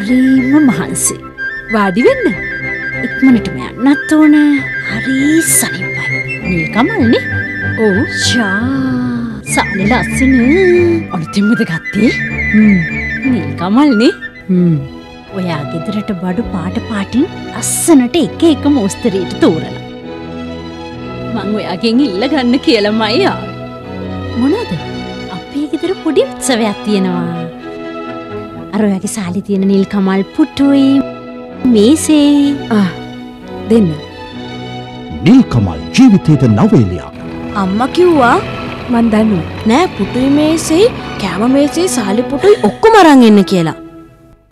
හරිම මහන්සි. වාඩි වෙන්න. ඉක්මනටම යන්නත් ඕන. හරි සනිපයි. නිල් කමල්නේ. ඔව් සාලේ ලස්සන. අලුතින්මද ගත්තේ? නිල් කමල්නේ. ඔයා ගෙදරට බඩු පාටින් අස්සනට එක මොස්තරයට තෝරලා. මං ඔයාගෙන් ඉල්ල ගන්න කියලාමයි ආවේ. මොනවද? අපේ ගෙදර පොඩි උත්සවයක් තියෙනවා. අර ඔයාගේ සාලේ තියෙන නිල් කමල් පුටුයි මේසේ දෙන්න. නිල් කමල් ජීවිතේට නවඑලියක්. අම්මා කිව්වා මන් දන්නවා නෑ පුටුයි මේසේ කැම මේසේ සාලේ පුටුයි ඔක්කොම අරන් එන්න කියලා.